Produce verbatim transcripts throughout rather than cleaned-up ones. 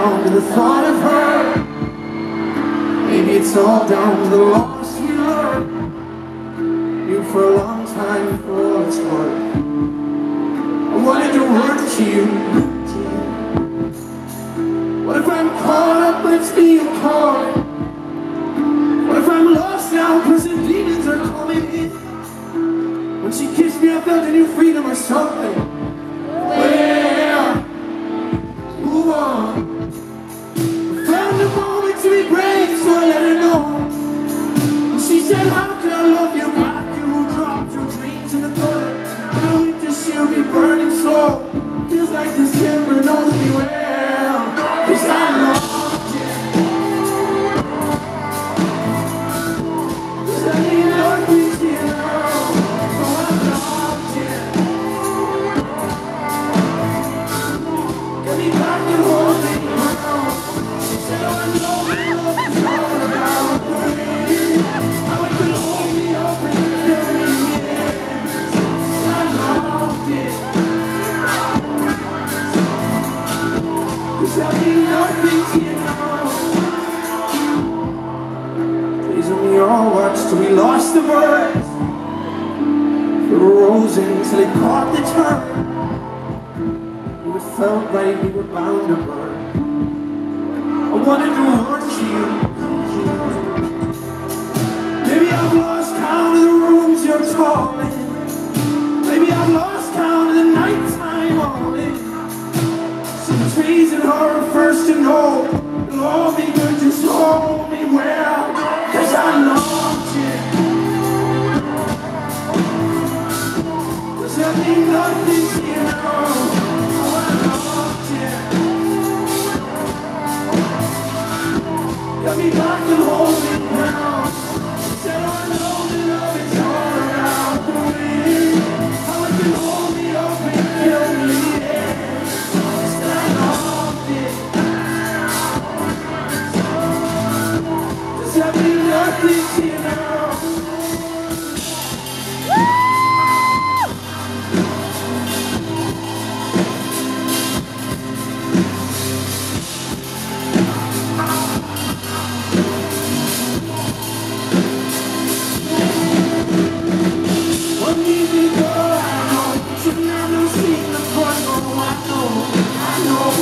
down to the thought of her. Maybe it's all down to the loss we learned. You for a long time, for all it's worth. I wanted to work to you. What if I'm caught up, but it's being caught? What if I'm lost now, cause the demons are coming in? When she kissed me, I felt a new freedom or something. Well, move on. I found a moment to be brave, so I let her know. And she said, how can I love you back? You dropped your dreams in the gutter. In the winter she'll be burning slow. Feels like December knows me well, cause I loved you. Cause I need nothing to you. Oh, I loved you. Get me back and hold me now. She said, oh, I know love is all around me. How it could hold me up and fill me in. I loved it. Cause I need nothing to you now. Please on me all watch till we lost the birds. We were rosing till it caught the turn. It felt like we were bound to burn. I wanted to hurt you. Maybe I've lost count of the rooms you're calling. Maybe I've lost count of the nighttime morning. Some trees and her are first to know. You'll all be good, just hold me well, cause I loved you. Cause I need nothing to you now. Oh, I loved you. Got me back and hold me now. Said I know that love is all around me. How it can hold me up and kill me, yeah. Said I loved it. Does that mean nothing to you now? One easy girl I know, she'll never see the front. Oh, I know, I know.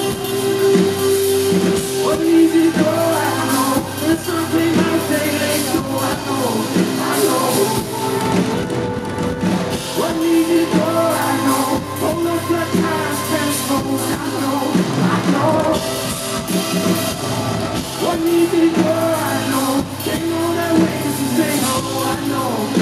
One easy girl I know, there's something I say they know. I know, I know. One easy girl I know, hold up the times transpose. I know, I know. One easy girl I know, they know their ways to say, oh, I know.